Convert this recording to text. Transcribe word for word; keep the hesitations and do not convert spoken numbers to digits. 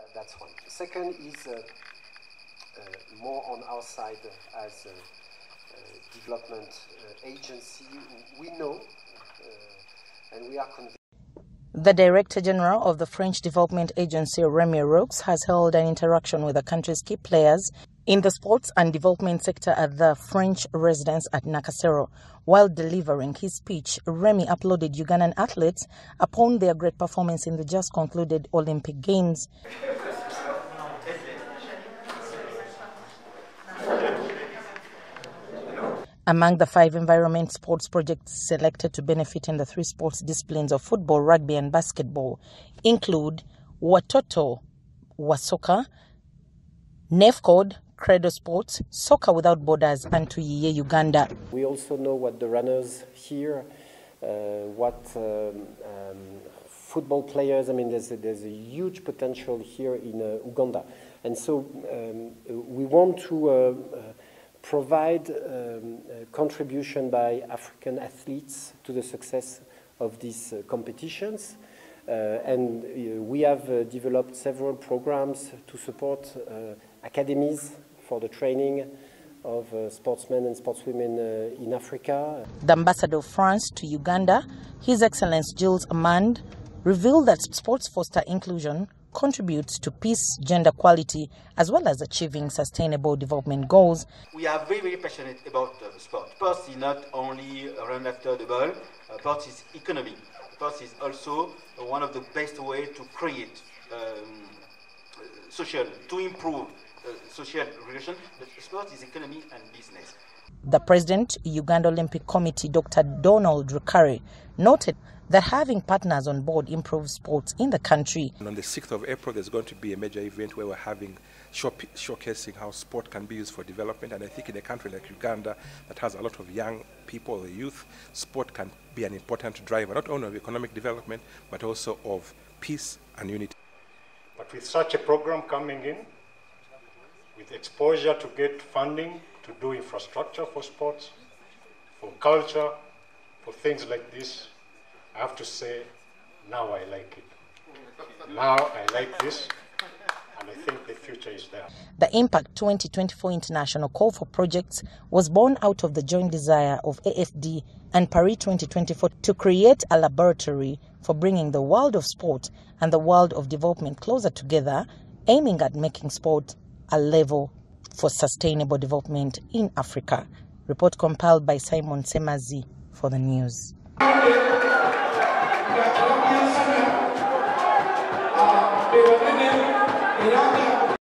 that's one. The second is uh, uh, more on our side as a uh, development uh, agency. We know uh, and we are convinced. The Director General of the French Development Agency, Remy Roux, has held an interaction with the country's key players in the sports and development sector at the French residence at Nakasero. While delivering his speech, Remy applauded Ugandan athletes upon their great performance in the just concluded Olympic Games. Among the five environment sports projects selected to benefit in the three sports disciplines of football, rugby and basketball include Watoto Wasoka, NEFCOD, Credo Sports, Soccer Without Borders and Tuyiye Uganda. We also know what the runners here, uh, what um, um, football players, I mean there's a, there's a huge potential here in uh, Uganda. And so um, we want to uh, uh, provide um, a contribution by African athletes to the success of these uh, competitions. Uh, and uh, we have uh, developed several programs to support uh, academies for the training of uh, sportsmen and sportswomen uh, in Africa. The Ambassador of France to Uganda, His Excellency Jules Amand, revealed that sports foster inclusion, contributes to peace, gender equality, as well as achieving sustainable development goals. We are very, very passionate about uh, sport. Sport is not only run after the ball, uh, sport is economy. Sport is also uh, one of the best ways to create um, social, to improve uh, social relations. Sport is economy and business. The President, Uganda Olympic Committee, Doctor Donald Rukari, noted that having partners on board improves sports in the country. And on the sixth of April, there's going to be a major event where we're having show, showcasing how sport can be used for development. And I think in a country like Uganda that has a lot of young people, youth, sport can be an important driver, not only of economic development, but also of peace and unity. But with such a program coming in, with exposure to get funding, to do infrastructure for sports, for culture, for things like this, I have to say, now I like it. Now I like this, and I think the future is there. The Impact twenty twenty-four International Call for Projects was born out of the joint desire of A F D and Paris twenty twenty-four to create a laboratory for bringing the world of sport and the world of development closer together, aiming at making sport a level for sustainable development in Africa. Report compiled by Simon Semazi for the news.